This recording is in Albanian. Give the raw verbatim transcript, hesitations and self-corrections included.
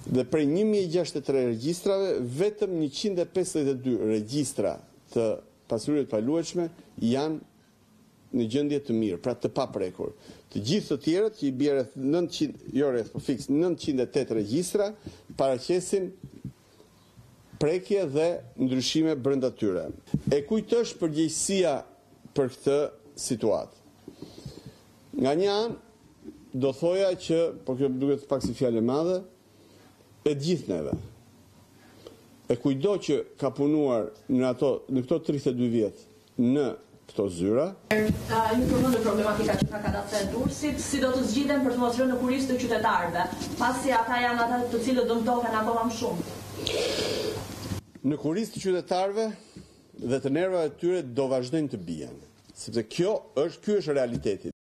Dhe prej një mijë e gjashtëdhjetë e tre regjistrave, vetëm njëqind e pesëdhjetë e dy regjistra të pasurive të paluajtshme janë në gjendje të mirë, pra të paprekur. Të gjithë të tjerët, që i bie rreth nëntëqind, jo rreth, po fiks nëntëqind e tetë regjistra, paraqesin prekje dhe ndryshime brenda tyre. E kujt është përgjegjësia për këtë situatë? Nga një anë, do thoja që, por kjo duket pak si fjalë e madhe, e gjithë neve. E kujdo që ka punuar në ato, në këto tridhjetë e dy vjet në këto zyra. Ju përmendën problematika që ka kadastre e Durrësit, si do të zgjidhen për të mos rënë në kurisë të qytetarëve, pasi ata janë ata të cilët dëmtohen akoma më shumë. Në kurisë të qytetarëve dhe të nervave të tyre do vazhdojnë të bien, sepse kjo është ky është realiteti.